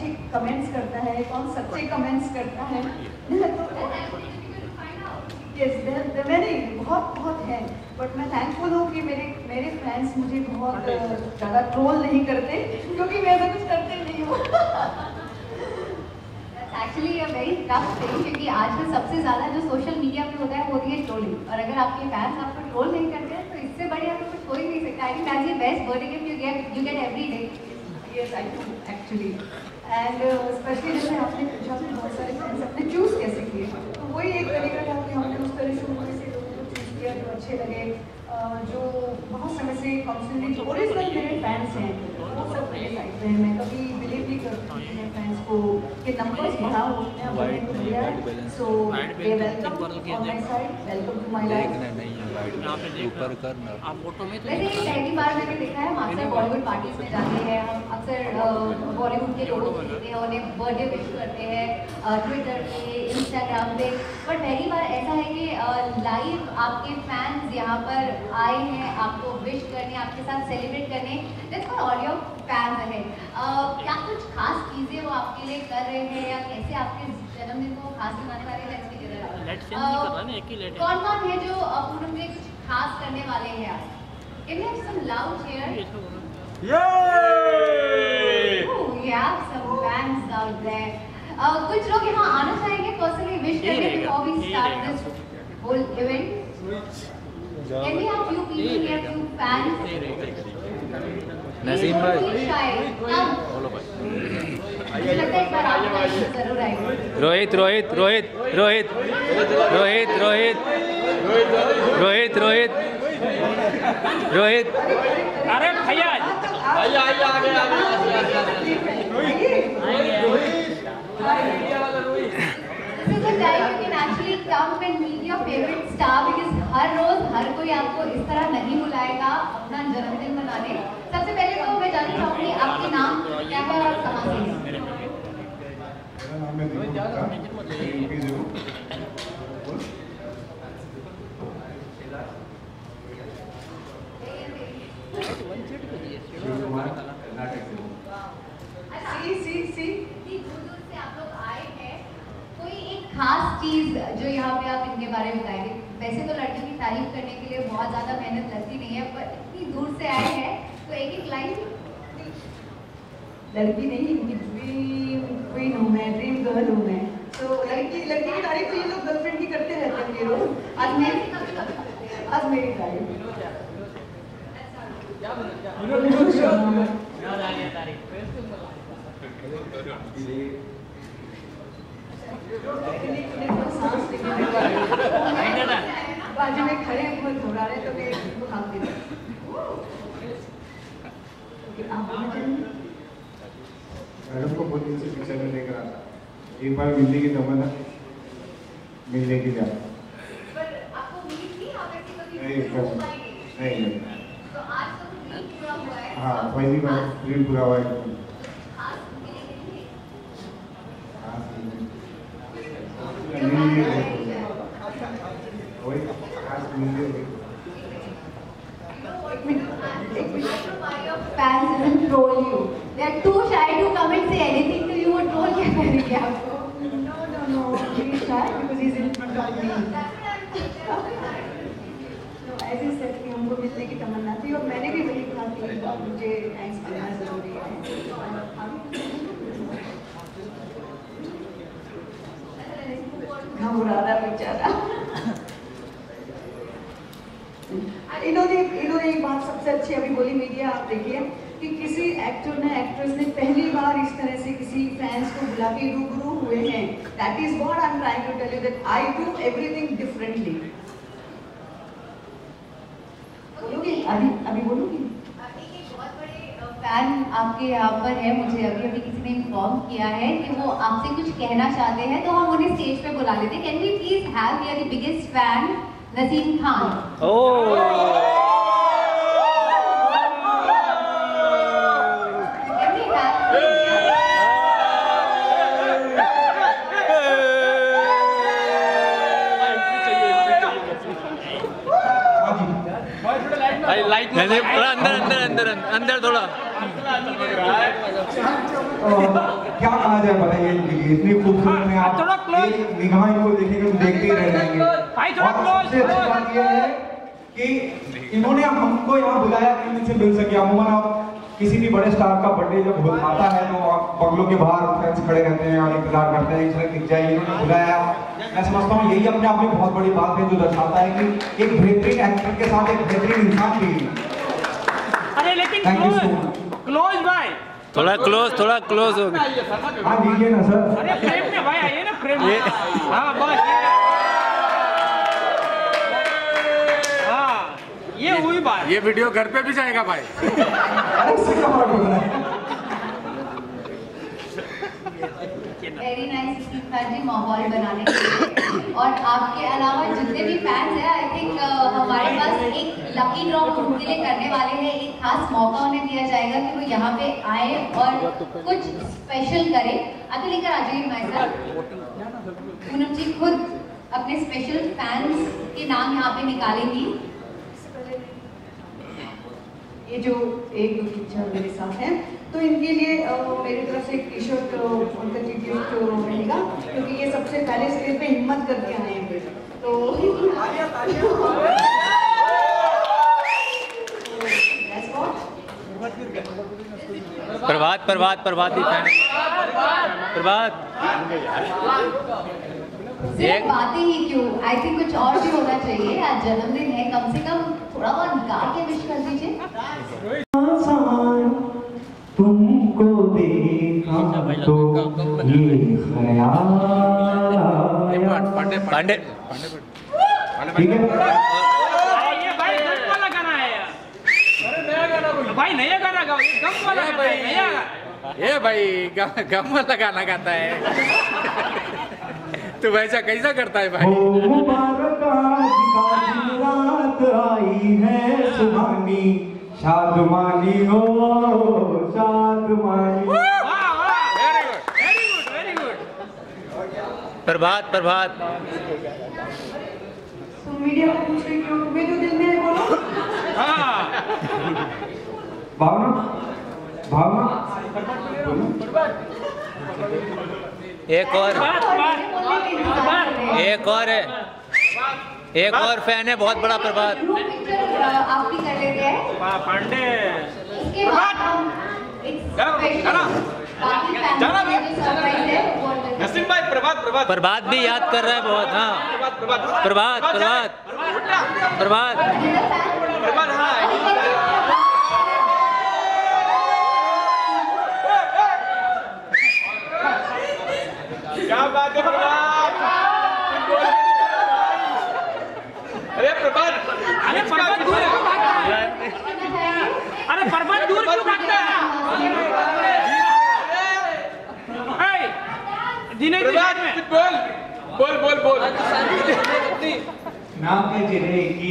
अच्छे कमेंट्स करता है, कौन सच्चे कमेंट्स करता है। बहुत हैं, बट मैं थैंकफुल हूँ कि मेरे फ्रेंड्स मुझे बहुत ज़्यादा ट्रोल नहीं करते, क्योंकि मैं ऐसा कुछ करते नहीं हूँ। Actually a very tough thing, क्योंकि आजकल सबसे ज़्यादा जो सोशल मीडिया पे होता है वो होती है ट्रोलिंग, और अगर आपके फैंस आपको ट्रोल नहीं करते हैं तो इससे बढ़िया तो कुछ हो ही नहीं सकता। I think that's the best birthday gift you get every day. Yes I do actually, and specially जैसे आपने पूछा कि बहुत सारे फ्रेंड्स अपने चूज़ कैसे किए, तो वही एक तरीका था कि हमने उस तरह शुरू में से लोगों को चूज़ किया जो अच्छे लगे, जो बहुत समय से कॉन्स्टेंटली ओरिजिनल मेरे फैंस हैं वो सब मेरे साइड पे हैं। मैं कभी बिलीव नहीं करती अपने फैंस को कि नंबर्स बढ़ाओ, so they welcome on my side, welcome to my life. ऊपर करना आप फोटो में वैसे ये पहली बार मैंने देखा है, हम अक्सर बॉलीवुड पार्टीज में जाते हैं, हम अक्सर बॉलीवुड के लोगों को देखते हैं, उन्हें बर्थडे विश करते हैं ट्विटर पे, इंस्टाग्राम पे, पर पहली बार ऐसा है कि लाइव आपके फैंस यहाँ पर आए हैं आपको विश करने, आपके साथ सेलिब्रेट करने। Let's for all your fans ahead, क्या कुछ खास चीज़ें वो आपके लिए कर रहे हैं या कैसे आपके जन्मदिन को खास बनाने वाले हैं? कौन कौन है जो पूनम के लिए कुछ खास करने वाले हैं आप? Can we have some loud cheers? We have some fans out there. कुछ लोग यहाँ आना चाहेंगे पर्सनली विश करने before we start this whole event? Can we have few people here, few fans? Naseem भाई, रोहित रोहित रोहित रोहित रोहित रोहित रोहित रोहित रोहित, अरे भैया आइए आइए आगे हर रोज हर कोई आपको इस तरह नहीं बुलाएगा अपना जन्मदिन मनाने। सबसे पहले तो मैं जानना चाहूंगी आपके नाम क्या है और कहाँ से हैं? मेरा नाम है से आप लोग आए हैं, कोई एक खास चीज जो यहाँ पे आप इनके बारे में बताएंगे? वैसे तो लड़की की तारीफ करने के लिए बहुत ज्यादा मेहनत लगती नहीं है, पर इतनी दूर से आए हैं तो एक एक लाइन। लड़की नहीं, इनकी ड्रीम क्वीन हूँ मैं, ड्रीम गर्ल हूँ मैं। तो लड़की की तारीफ तो ये लोग गर्लफ्रेंड की करते रहते हैं ये रोज। आज मेरी तारीफ बाजू में खड़े बहुत घबरा रहे तो मैं इनको खाती हूँ। मैडम को बहुत दिन से पिक्चर में लेकर आता, एक बार मिलने की तमन्ना, मिलने की जा नहीं, हाँ पहली बार ड्रीम पूरा हुआ है। Fans doesn't troll you. They are too shy to come and say anything to you or troll क्या करेंगे आपको? No, he's shy because he's in front of me. ऐसे सेट कि हमको मिलने की तमन्ना थी और मैंने भी वही कहा कि मुझे थैंक्स करना जरूरी है। घबरा रहा बेचारा। इन्होंने एक बात सबसे अच्छी अभी बोली, मीडिया आप देखिए कि किसी एक्टर ने एक्ट्रेस ने पहली बार इस तरह से किसी फैंस को बुला के रूबरू हुए हैं। That is what I am trying to tell you, that I do everything differently. बोलोगी अभी बोलूंगी। एक बहुत बड़े फैन आपके यहाँ पर है, मुझे अभी किसी ने इन्फॉर्म किया है कि वो आपसे कुछ कहना चाहते हैं, तो हम उन्हें स्टेज पे बुला लेते हैं। Can we please have here the biggest fan Naseem Khan. Light अंदर अंदर अंदर अंदर अंदर थोड़ा क्या कहा जाए बताइए इनके लिए, इतनी खूबसूरत है, आप एक निगाह इनको देखेंगे तो देखते ही रह जाएंगे। और सबसे अच्छी बात यह है कि इन्होंने हमको यहाँ बुलाया कि इनसे मिल सके। अमूमन आप किसी भी बड़े स्टार का बर्थडे जब आता है तो आप बंगलों के बाहर फैंस खड़े रहते हैं और इंतजार करते हैं एक दिख जाए। इन्होंने बुलाया, मैं समझता हूँ यही अपने आप में बहुत बड़ी बात है, जो दर्शाता है कि एक बेहतरीन एक्टर के साथ एक बेहतरीन इंसान भी है। अरे लेकिन thank you so much. Close भाई, थोड़ा क्लोज हो गया। हाँ दीजिए ना सर। अरे फ्रेम में भाई आइए ना, फ्रेम में। हाँ बस ये हुई बात। ये वीडियो घर पे भी जाएगा भाई। अरे उससे क्या फर्क पड़ रहा है? वेरी नाइस जी, माहौल बनाने के लिए। और आपके अलावा जितने भी फैंस हैं, आई थिंक हमारे पास एक लकी ड्रॉ उनके लिए करने वाले हैं। एक खास मौका उन्हें दिया जाएगा कि वो यहाँ पे आए और कुछ स्पेशल करें। आगे लेकर आ जाइए हमारे साथ। पूनम जी खुद अपने स्पेशल फैंस के नाम यहाँ पे निकालेंगी। ये जो एक दो टीचर मेरे साथ हैं, तो इनके लिए मेरी तरफ से एक टी शर्ट उनका गिफ्ट रहेगा, क्योंकि ये सबसे पहले स्टेज पे हिम्मत करके आए हैं। तो प्रभात ही फैन। प्रभात सिर्फ बातें ही क्यों, आई थिंक कुछ और भी होना चाहिए। आज जन्मदिन है, कम से कम थोड़ा बहुत निकाल के विश कर दीजिए। तुमको देखा तो ये ख्याल पांडे ठीक है। ये भाई गम वाला गाना है यार। भाई नया गाना गाओ, ये गम वाला गाना है नया। ये भाई गम वाला गाना गाता है। तू वैसा कैसा करता है भाई? ओ मुबारक आज का दिन रात आई है सुहानी, शादमानी हो शादमानी। Very good. प्रभात तुम मीडिया को पूछ रही क्यों? तुम्हें जो दिल में है बोलो। भावना एक और फैन है बहुत बड़ा। प्रभात ग्रुप पिक्चर आप भी कर लेते हैं। पांडे उसके बाद हम एक स्पेशल बाकी फैमिली में जो सरप्राइज है वो नसीम भाई। प्रभात भी याद कर रहा है बहुत। हाँ प्रभात क्या बात है प्रभात। अरे प्रभात दूर क्यों भागता है? अरे प्रभात दूर क्यों भागता है? बोल ना की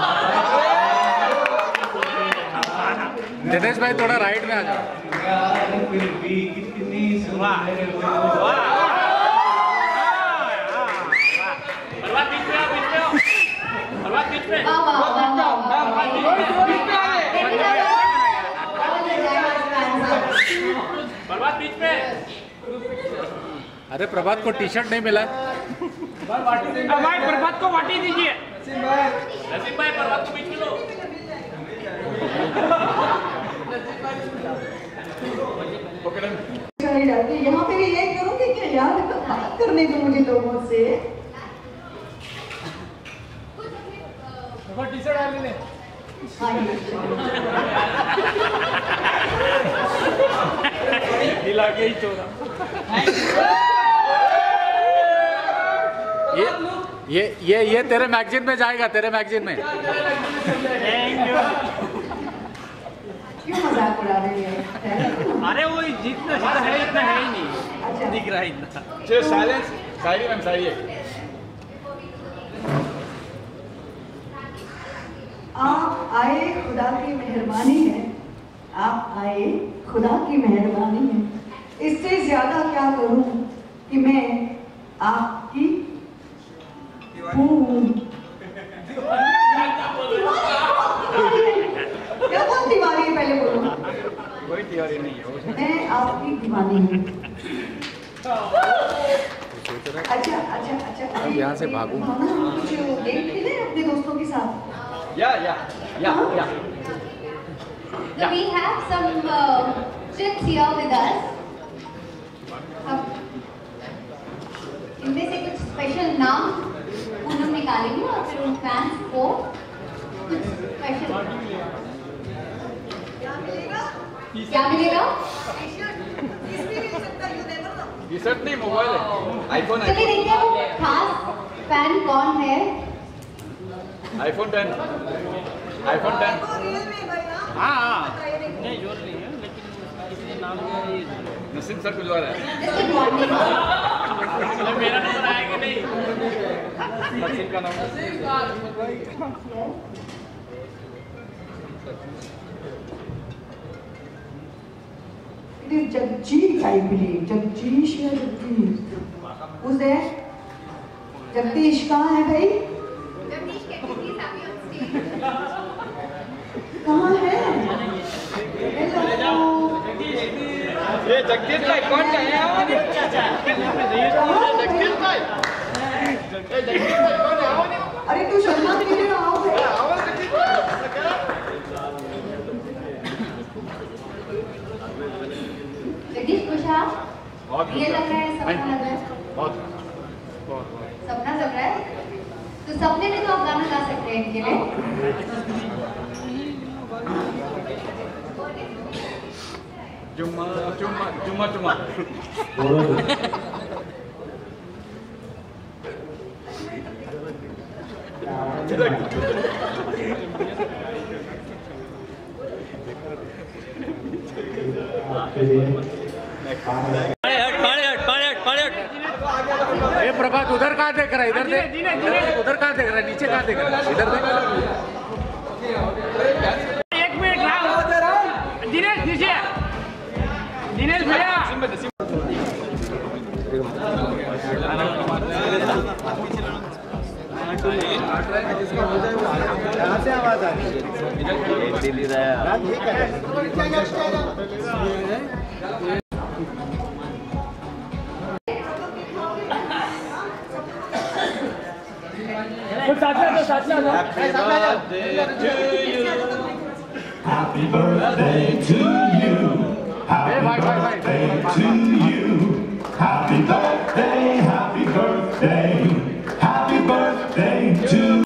दिनेश भाई थोड़ा राइट में आ जाओ। फिर भी कितनी सुंदर अरे प्रभात को टी शर्ट नहीं मिला है। भाई प्रभात को वाटी दीजिए। नसीम भाई प्रभात को बीच में लो। यहाँ पे भी यही करूँगी क्या यार? बात करने को मुझे लोगों से। टी शर्ट डाल ले। दिला के ही चोरा। ये तेरे मैगजीन में जाएगा, तेरे मैगजीन में। क्यों मजाक उड़ा रही है? अरे वो जितना है इतना है ही नहीं। अच्छा दिख रहा है इतना। चलो साइलेंस, शायरी मैम शायरी है। आप आए खुदा की मेहरबानी है, आप आए खुदा की मेहरबानी है। इससे ज्यादा क्या करूं कि मैं आपकी हूं। क्या कौन दीवानी है पहले बोलो। कोई तैयारी नहीं है। मैं आपकी दीवानी हूँ। अच्छा। अब यहाँ से भागूं। भावना, हम कुछ गेम खेले अपने दोस्तों के साथ? या So we have some chips here with us. अब इनमें से कुछ स्पेशल नाम पूनम निकालेंगे और फिर उन फैंस को कुछ स्पेशल क्या मिलेगा? टी शर्ट नहीं, मोबाइल है, आईफोन चलिए देखते हैं वो खास फैन कौन है। आईफोन 10। हाँ नहीं जोर नहीं है, लेकिन इसलिए नाम क्या है? नसीम सर कुछ वाला है। मेरा नंबर आएगा नहीं। नसीम का नाम It is Jagjeet, I believe. Jagjeesh या Jagjeet? Who's there? जगदीश कहाँ है भाई? कहाँ है? Hello. ये जगदीश भाई कौन का है? जगदीश भाई कौन है? अरे तू शर्मा क्यों रहा हो? जगदीश खुश है आप? ये लग रहा है सपना लग रहा है? सपना लग रहा है? तो सपने में तो आप गाना गा सकते हैं इनके लिए। जुम्मा ये प्रभात उधर कहाँ देख रहा है? इधर देख। उधर कहाँ देख रहा है? नीचे कहाँ देख रहा है? इधर देख। एक मिनट दिनेश नीचे। दिनेश भैया कहाँ से आवाज आ रही है? Happy birthday to you. Happy birthday to you. Happy birthday, happy birthday. Happy birthday to you.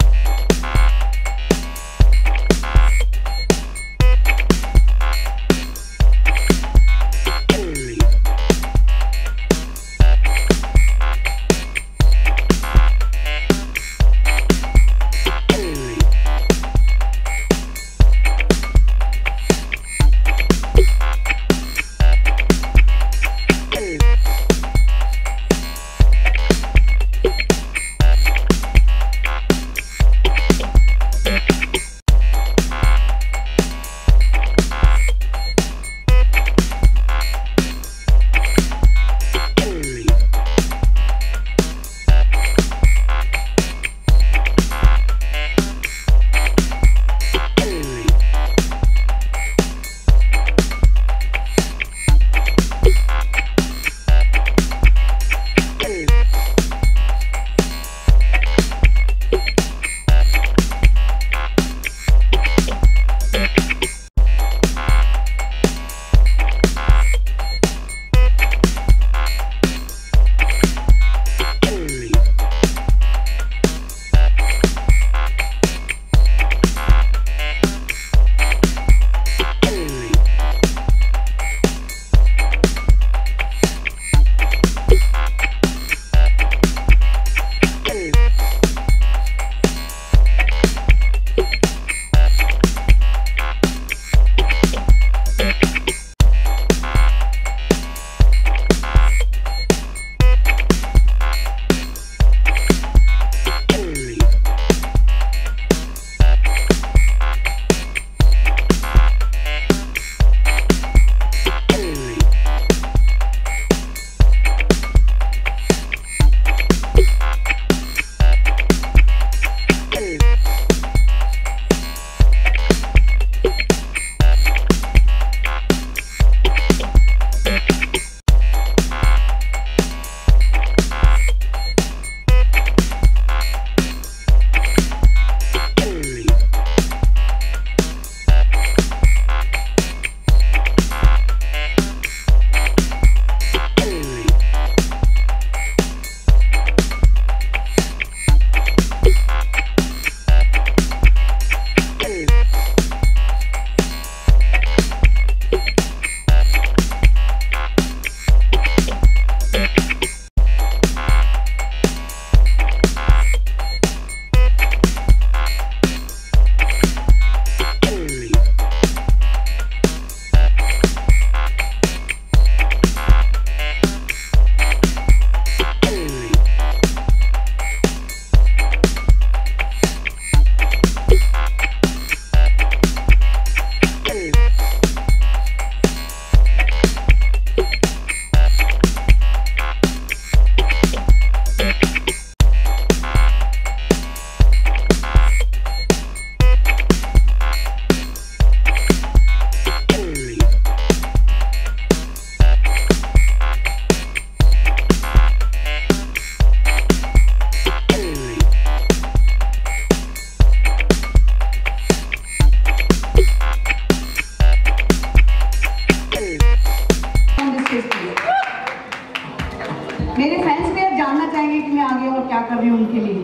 बताएंगे कि मैं आगे और क्या कर रही हूँ उनके लिए।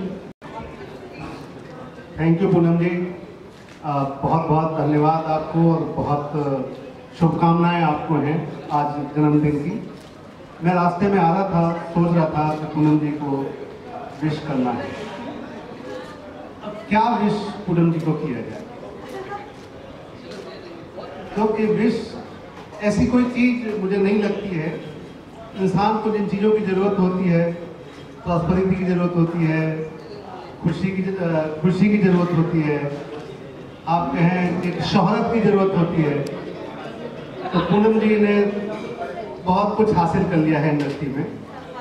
थैंक यू पूनम जी, बहुत बहुत धन्यवाद आपको और बहुत शुभकामनाएं आपको हैं आज जन्मदिन की। मैं रास्ते में आ रहा था, सोच रहा था कि पूनम जी को विश करना है। अब क्या विश पूनम जी को किया जाए, क्योंकि विश ऐसी कोई चीज़ मुझे नहीं लगती है। इंसान को जिन चीज़ों की ज़रूरत होती है, प्रॉस्पेरिटी की ज़रूरत होती है, खुशी की ज़रूरत होती है, आप कहें एक शोहरत की ज़रूरत होती है, तो पूनम जी ने बहुत कुछ हासिल कर लिया है इंडस्ट्री में,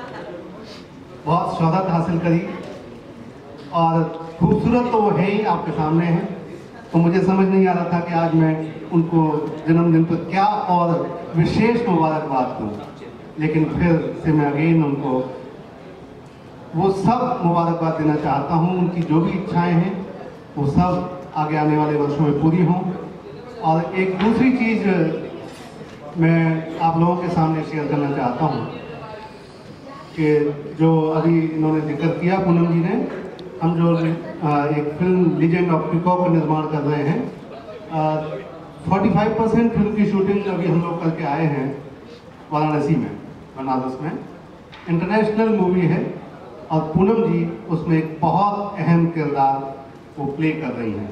बहुत शोहरत हासिल करी और खूबसूरत तो वो है ही, आपके सामने है। तो मुझे समझ नहीं आ रहा था कि आज मैं उनको जन्मदिन पर क्या और विशेष मुबारकबाद दूँ, लेकिन फिर से मैं अगेन उनको वो सब मुबारकबाद देना चाहता हूँ। उनकी जो भी इच्छाएं हैं वो सब आगे आने वाले वर्षों में पूरी हों। और एक दूसरी चीज़ मैं आप लोगों के सामने शेयर करना चाहता हूँ कि जो अभी इन्होंने जिक्र किया पूनम जी ने, हम जो एक फिल्म लीजेंड ऑफ पीकॉक का निर्माण कर रहे हैं, 45% फिल्म की शूटिंग अभी हम लोग करके आए हैं वाराणसी में, बनारस में। इंटरनेशनल मूवी है और पूनम जी उसमें एक बहुत अहम किरदार वो प्ले कर रही हैं।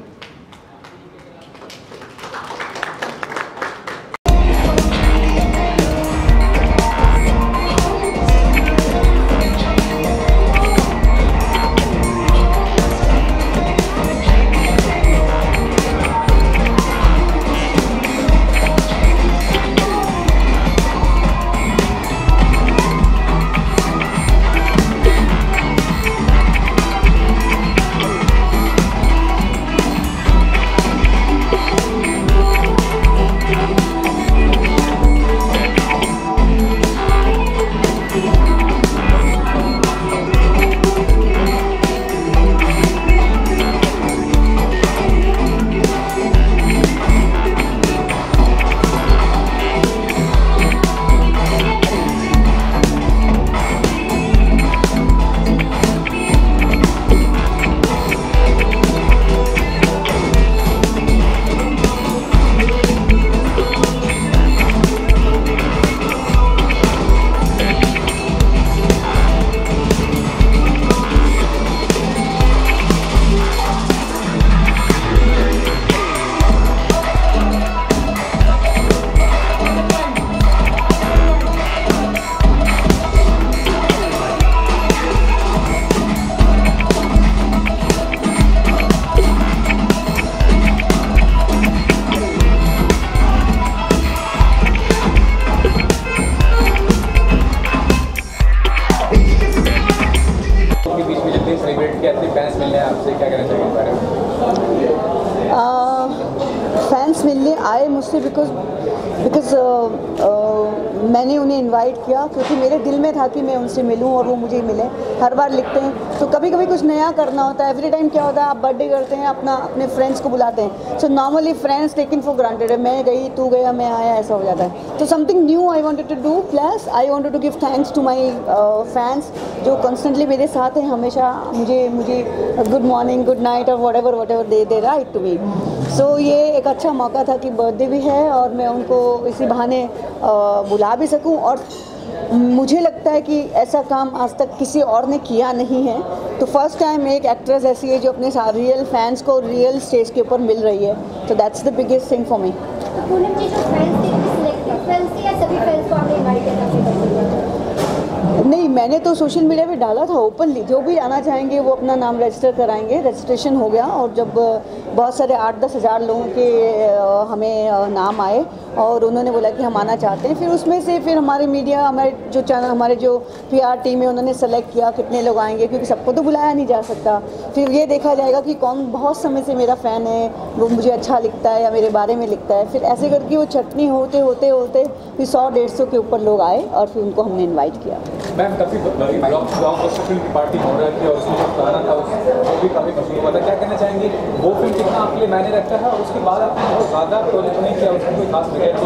फैंस मिलने आए मुझसे बिकॉज मैंने उन्हें इनवाइट किया, क्योंकि मेरे दिल में था कि मैं उनसे मिलूं और वो मुझे मिले। हर बार लिखते हैं तो कभी कभी कुछ नया करना होता है। एवरी टाइम क्या होता है, आप बर्थडे करते हैं, अपने फ्रेंड्स को बुलाते हैं, so normally friends taking for granted है, मैं गई तू गया मैं आया, ऐसा हो जाता है। तो something new I wanted to do, plus I wanted to give thanks to my fans जो कॉन्स्टेंटली मेरे साथ हैं, हमेशा मुझे गुड मॉर्निंग गुड नाइट और whatever they write to me. So ये एक अच्छा मौका था कि बर्थडे भी है और मैं उनको इसी बहाने बुला भी सकूं। और मुझे लगता है कि ऐसा काम आज तक किसी और ने किया नहीं है, तो फर्स्ट टाइम एक एक्ट्रेस ऐसी है जो अपने रियल फैंस को रियल स्टेज के ऊपर मिल रही है, तो that's the biggest thing for me. Poonam ji जो फैंस थे सिलेक्ट फैंस थे या सभी फैंस को आपने इनवाइट किया? नहीं, मैंने तो सोशल मीडिया पे डाला था ओपनली, जो भी आना चाहेंगे वो अपना नाम रजिस्टर कराएंगे। रजिस्ट्रेशन हो गया और जब बहुत सारे 8-10 हज़ार लोगों के हमें नाम आए और उन्होंने बोला कि हम आना चाहते हैं, फिर उसमें से फिर हमारे मीडिया हमारे जो PR टीम है उन्होंने सेलेक्ट किया कितने लोग आएंगे, क्योंकि सबको तो बुलाया नहीं जा सकता। फिर ये देखा जाएगा कि कौन बहुत समय से मेरा फ़ैन है, वो मुझे अच्छा लिखता है या मेरे बारे में लिखता है। फिर ऐसे करके वो छटनी होते फिर 100-150 के ऊपर लोग आए और फिर उनको हमने इन्वाइट किया। मैम काफ़ी ब्लॉकबस्टर फिल्म की पार्टी हो रही थी और उसमें जो गाना था वो भी काफ़ी मशहूर हुआ था, क्या कहना चाहेंगे वो फिल्म कितना आपके लिए मायने रखता है और उसके बाद आपने बहुत ज़्यादा प्रोजेक्ट नहीं किया, उसमें कोई खास वजह थी?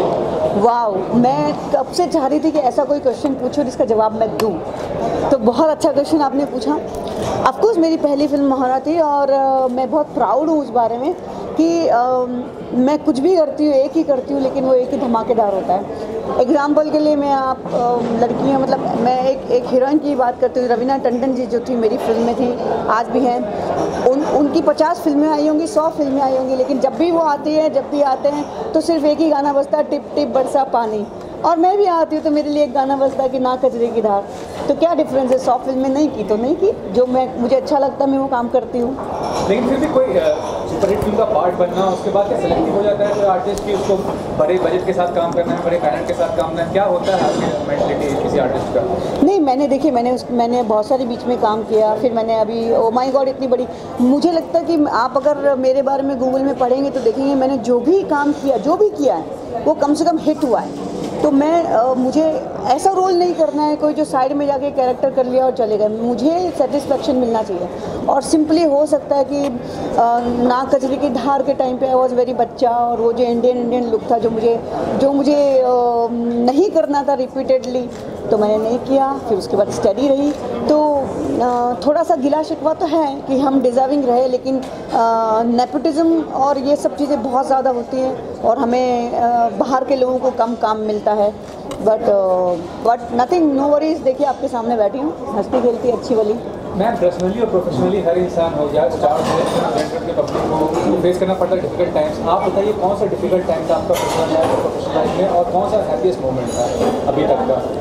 वाओ, मैं कब से चाह रही थी कि ऐसा कोई क्वेश्चन पूछो जिसका जवाब मैं दूँ, तो बहुत अच्छा क्वेश्चन आपने पूछा। ऑफ कोर्स मेरी पहली फिल्म महारा थी और मैं बहुत प्राउड हूँ उस बारे में कि मैं कुछ भी करती हूँ, एक ही करती हूँ, लेकिन वो एक ही धमाकेदार होता है। एग्जाम्पल के लिए मैं आप लड़कियाँ, मतलब मैं एक हीरोइन की बात करती हूँ, रवीना टंडन जी जो थी मेरी फिल्म में थी, आज भी हैं। उनकी 50 फिल्में आई होंगी, 100 फिल्में आई होंगी, लेकिन जब भी वो आती है, जब भी आते हैं तो सिर्फ एक ही गाना बजता है, टिप टिप बरसा पानी। और मैं भी आती हूँ तो मेरे लिए एक गाना बजता है कि ना कचरे की धार। तो क्या डिफरेंस है, 100 फिल्में नहीं की तो नहीं की, जो मुझे अच्छा लगता है मैं वो काम करती हूँ। लेकिन फिर भी कोई सुपरहिट फिल्म का पार्ट बनना, उसके बाद क्या सेलेक्टिव हो जाता है कोई आर्टिस्ट की, उसको बड़े बजट के साथ काम करना है, बड़े टैलेंट के साथ काम करना है, क्या होता है आपकी मेंटलिटी किसी आर्टिस्ट का? नहीं, मैंने बहुत सारे बीच में काम किया, फिर मैंने अभी ओ माय गॉड इतनी बड़ी, मुझे लगता है कि आप अगर मेरे बारे में गूगल में पढ़ेंगे तो देखेंगे मैंने जो भी काम किया, जो भी किया है वो कम से कम हिट हुआ है। तो मुझे ऐसा रोल नहीं करना है कोई जो साइड में जाके कैरेक्टर कर लिया और चले गए, मुझे सेटिस्फेक्शन मिलना चाहिए। और सिंपली हो सकता है कि ना कचरे की धार के टाइम पे आई वॉज वेरी बच्चा, और वो जो इंडियन लुक था जो मुझे नहीं करना था रिपीटेडली, तो मैंने नहीं किया। फिर उसके बाद स्टडी रही, तो थोड़ा सा गिला शिकवा तो है कि हम डिज़र्विंग रहे, लेकिन नेपोटिज्म और ये सब चीज़ें बहुत ज़्यादा होती हैं और हमें बाहर के लोगों को कम काम मिलता है। But nothing, no worries. देखिए आपके सामने बैठी हूँ, हंसती खेलती अच्छी वाली। मैम, पर्सनली और प्रोफेशनली हर इंसान हो जाए, स्टार के पब्लिक को फेस करना पड़ता है डिफिकल्ट टाइम्स। आप बताइए कौन सा डिफिकल्ट टाइम था आपका पर्सनल लाइफ और प्रोफेशनल लाइफ में, और कौन सा हैप्पीएस्ट मोमेंट था अभी तक का?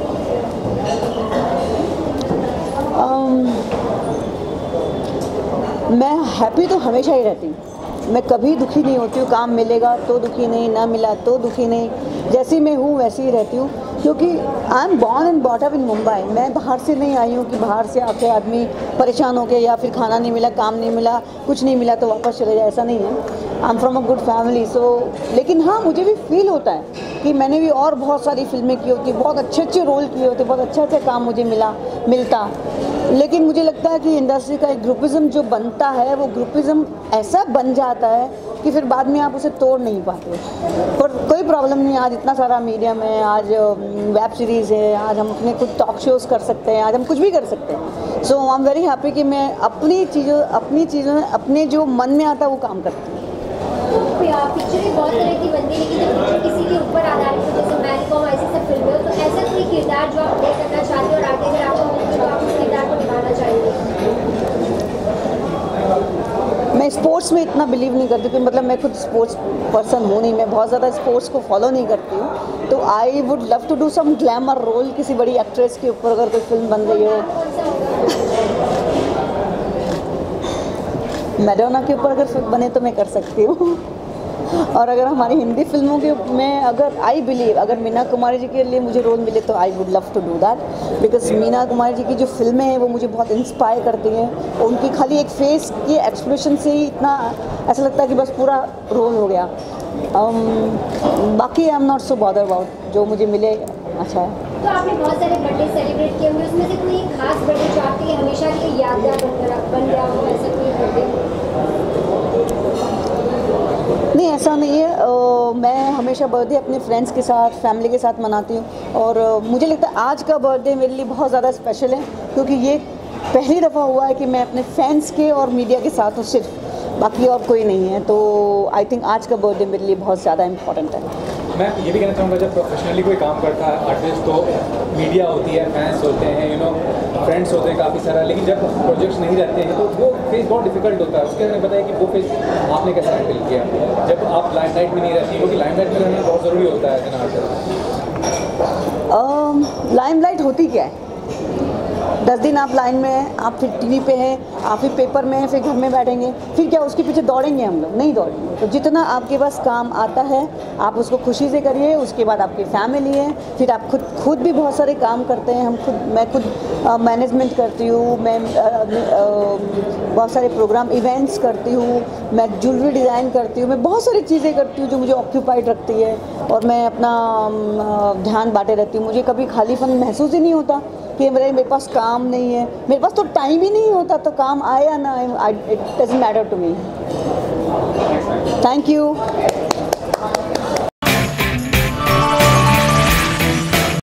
मैं हैप्पी तो हमेशा ही रहती हूँ, मैं कभी दुखी नहीं होती हूँ। काम मिलेगा तो दुखी नहीं, ना मिला तो दुखी नहीं, जैसी मैं हूँ वैसी ही रहती हूँ। क्योंकि I am born and brought up in Mumbai. मैं बाहर से नहीं आई हूँ कि बाहर से आके आदमी परेशान हो गया या फिर खाना नहीं मिला, काम नहीं मिला, कुछ नहीं मिला तो वापस चले जाए, ऐसा नहीं है। I am from a good family. लेकिन हाँ, मुझे भी फील होता है कि मैंने भी और बहुत सारी फिल्में की होती, बहुत अच्छे रोल किए होते, बहुत अच्छा काम मुझे मिलता। लेकिन मुझे लगता है कि इंडस्ट्री का एक ग्रुपिज़म जो बनता है, वो ग्रुपिज़म ऐसा बन जाता है कि फिर बाद में आप उसे तोड़ नहीं पाते। पर कोई प्रॉब्लम नहीं, आज इतना सारा मीडियम है, आज वेब सीरीज़ है, आज हम अपने कुछ टॉक शोज़ कर सकते हैं, आज हम कुछ भी कर सकते हैं। So I am very happy कि मैं अपनी चीज़ों में अपने जो मन में आता है वो काम करती हूँ। पिक्चरें बहुत तरह की बनती है, लेकिन जब पिक्चर किसी के ऊपर आधारित हो, जैसे मैरी कॉम ऐसी सब फिल्में हो, तो ऐसा कोई किरदार जो आप प्ले करना चाहते हो और आगे अगर आपको मिले तो आप उस किरदार को निभाना चाहेंगे? मैं स्पोर्ट्स में इतना बिलीव नहीं करती, क्योंकि मतलब मैं खुद स्पोर्ट्स पर्सन हूँ नहीं, मैं बहुत ज़्यादा स्पोर्ट्स को फॉलो नहीं करती हूँ। तो I would love to do some glamour role किसी बड़ी एक्ट्रेस के ऊपर, अगर कोई फिल्म बन रही हो। मैडोना के ऊपर अगर फिल्म बने तो मैं कर सकती हूँ। और अगर हमारी हिंदी फिल्मों के में आई बिलीव अगर मीना कुमारी जी के लिए मुझे रोल मिले तो I would love to do that, because Meena Kumari ji की जो फिल्में हैं वो मुझे बहुत इंस्पायर करती हैं। उनकी खाली एक फेस की एक्सप्रेशन से ही इतना ऐसा लगता है कि बस पूरा रोल हो गया। बाकी I am not so bother about, जो मुझे मिले अच्छा है। तो आपने बहुत सारे बर्थडे सेलिब्रेट किए होंगे, उसमें से कोई खास बर्थडे जो आपके लिए हमेशा के लिए यादगार बन गया हो, ऐसा कोई बर्थडे? नहीं, ऐसा नहीं है। मैं हमेशा बर्थडे अपने फ्रेंड्स के साथ, फैमिली के साथ मनाती हूँ। और मुझे लगता है आज का बर्थडे मेरे लिए बहुत ज़्यादा स्पेशल है, क्योंकि ये पहली दफ़ा हुआ है कि मैं अपने फैंस के और मीडिया के साथ हूँ सिर्फ, बाकी और कोई नहीं है। तो आई थिंक आज का बर्थडे मेरे लिए बहुत ज़्यादा इम्पोर्टेंट है। मैं ये भी कहना चाहूँगा, जब प्रोफेशनली कोई काम करता है आर्टिस्ट, तो मीडिया होती है, फैंस होते हैं, फ्रेंड्स होते हैं काफ़ी सारा, लेकिन जब प्रोजेक्ट्स नहीं रहते हैं तो वो फेस बहुत डिफिकल्ट होता है। उसके अंदर बताया कि वो फेस आपने कैसे हैंडल किया जब आप लाइमलाइट में नहीं रहती, क्योंकि लाइमलाइट में रहना बहुत ज़रूरी होता है एज एन आर्टिस्ट। लाइमलाइट होती क्या है? 10 दिन आप लाइन में हैं, आप फिर टीवी पे हैं, आप फिर पेपर में हैं, फिर घर में बैठेंगे, फिर क्या उसके पीछे दौड़ेंगे? हम लोग नहीं दौड़ेंगे। तो जितना आपके पास काम आता है आप उसको खुशी से करिए। उसके बाद आपकी फैमिली है, फिर आप खुद भी बहुत सारे काम करते हैं। मैं खुद मैनेजमेंट करती हूँ, मैं बहुत सारे प्रोग्राम इवेंट्स करती हूँ, मैं ज्वेलरी डिज़ाइन करती हूँ, मैं बहुत सारी चीज़ें करती हूँ जो मुझे ऑक्यूपाइड रखती है, और मैं अपना ध्यान बांटे रहती हूँ। मुझे कभी खालीपन महसूस ही नहीं होता कि मेरे पास काम नहीं है। मेरे पास तो टाइम ही नहीं होता, तो काम आए या ना आए, it doesn't matter to me. Thank you.